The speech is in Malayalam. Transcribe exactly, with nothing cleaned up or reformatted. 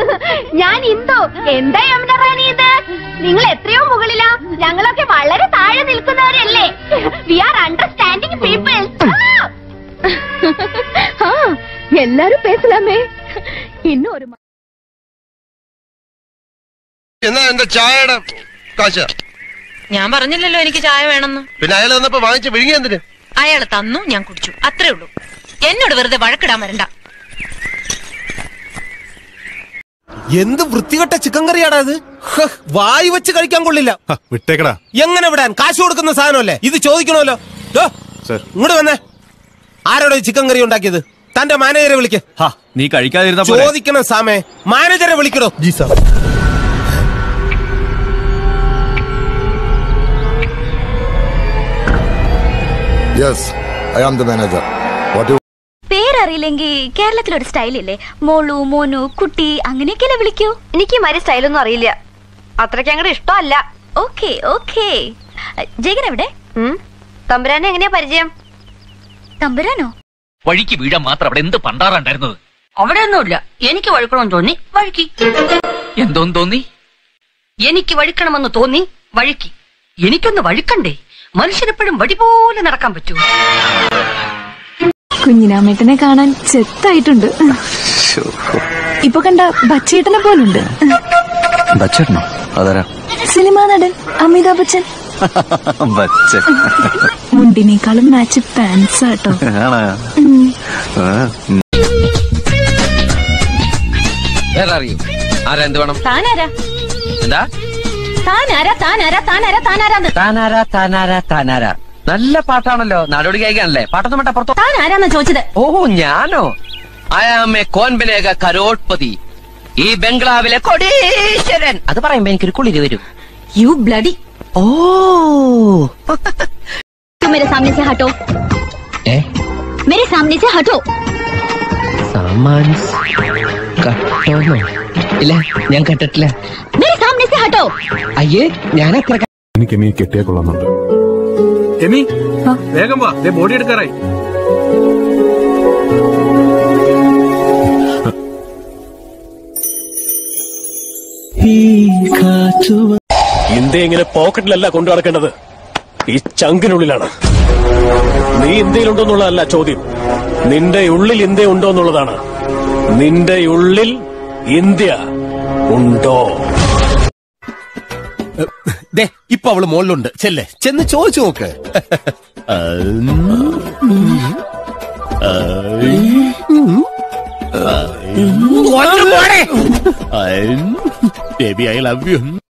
ഞാൻ ഇന്ദു. എന്താ യമുന റാണി ഇത്? നിങ്ങൾ എത്രയോ മുകളിലാ, ഞങ്ങളൊക്കെ വളരെ താഴെ നിൽക്കുന്നവരല്ലേ. We are understanding people. എല്ലാരും പേസലാമേ. ഇന്നൊരു എന്നാ എന്റെ ചായയുടെ കാശ്? ഞാൻ പറഞ്ഞില്ലല്ലോ എനിക്ക് ചായ വേണമെന്ന്. പിന്നെ അയാൾ തന്നപ്പോ വാങ്ങിച്ച് വിഴുങ്ങി എന്തിന്? അയാൾ തന്നു, ഞാൻ കുടിച്ചു, അത്രേ ഉള്ളൂ. എന്നോട് വെറുതെ വഴക്കിടാൻ വരണ്ട. എന്ത് വൃത്തികെട്ട ചിക്കൻ കറിയാടാ ഇത്? വായി വെച്ച് കഴിക്കാൻ കൊള്ളില്ല. വിട്ടേക്കടാ. എങ്ങനെ വിടാൻ? കാശ് കൊടുക്കുന്ന സാധനമല്ലേ ഇത്, ചോദിക്കണമല്ലോ. ഇങ്ങോട്ട് വന്നേ. ആരോടെ ചിക്കൻ കറി ഉണ്ടാക്കിയത്? തന്റെ മാനേജറെ വിളിക്ക്. നീ കഴിക്കാതിരുന്ന ചോദിക്കണം സാമേ. മാനേജറെ വിളിക്കണോ? ജി sir. Yes, I am the manager. What you? പേരറിയില്ലെങ്കിൽ കേരളത്തിലൊരു സ്റ്റൈലില്ലേ, മോളു മോനു കുട്ടി അങ്ങനെയൊക്കെയല്ലേ വിളിക്കൂ. എനിക്ക് മാതിരി സ്റ്റൈലൊന്നും അറിയില്ല, അത്രയ്ക്ക് അങ്ങോട്ട് ഇഷ്ടമല്ല. Okay okay. ജയകൻ എവിടെ? തമ്പുരാനെ എങ്ങനെയാ പരിചയം? തമ്പുരാനോ? വഴിക്ക് വീഴാൻ മാത്രം അവിടെ എന്ത് പണ്ടാറുണ്ടായിരുന്നത്? അവിടെ ഒന്നുമില്ല. എനിക്ക് വഴുക്കണമെന്ന് തോന്നി വഴുക്കി. എന്തോന്ന് തോന്നി? എനിക്ക് വഴുക്കണമെന്ന് തോന്നി വഴുക്കി. എനിക്കൊന്ന് വഴുക്കണ്ടേ? മനുഷ്യനെപ്പോഴും വടി പോലെ നടക്കാൻ പറ്റൂ. കുഞ്ഞിനാമേട്ടനെ കാണാൻ ചെത്തായിട്ടുണ്ട്. ഇപ്പൊ കണ്ട ബച്ചേട്ടനെ പോലുണ്ട്. ബച്ചേട്ടനോ? അതാരാ? സിനിമാ നടൻ അമിതാഭ് ബച്ചൻ. മുണ്ടിനേക്കാളും മാച്ച് പാൻസ് ആട്ടോ. അറിയൂ ആരാ? എന്ത് വേണം? താനാരാ? എന്താ താനാരാ? താനാരാ? താനാരാ? താനാരാ? താനാരാ താനാരാ താനാരാ? നല്ല പാട്ടാണല്ലോ. നാടോടി കഴിക്കാനല്ലേ? പാട്ടൊന്നും വേണ്ട, പുറത്തോ. താനാരാന്നാ ചോദിച്ചത്? ഓഹോ, ഞാനോ? ഐ ആം എ കോൻബിനേക കരോട്ട്പതി, ഈ ബംഗ്ലാവിലെ കോടീശ്വരൻ. അത് പറയുമ്പോ എനിക്കൊരു കുളിര് വരും. You bloody. ഓ, मेरे सामने से हटो. ഏ मेरे सामने से हटो. സാമാൻ കട്ടോന്നോ? ഇല്ല, ഞാൻ കണ്ടിട്ടില്ല. मेरे सामने से हटो. അയ്യേ, ഞാൻ അത്ര. എനിക്ക് എന്നെ കെട്ടിയാ കൊള്ളാന്നുണ്ട്. എമി, വേഗം വാ, ബോഡി എടുക്കാറായി. ഇന്ത്യ ഇങ്ങനെ പോക്കറ്റിലല്ല കൊണ്ടു നടക്കേണ്ടത്, ഈ ചങ്കിനുള്ളിലാണ്. നീ ഇന്ത്യയിലുണ്ടോന്നുള്ളതല്ല ചോദ്യം, നിന്റെ ഉള്ളിൽ ഇന്ത്യ ഉണ്ടോ എന്നുള്ളതാണ്. നിന്റെ ഉള്ളിൽ ഇന്ത്യ ഉണ്ടോ? ദേ, ഇപ്പൊ അവള് മുകളിലുണ്ട്. ചെല്ലേ, ചെന്ന് ചോദിച്ചു നോക്ക്. Baby, I love U.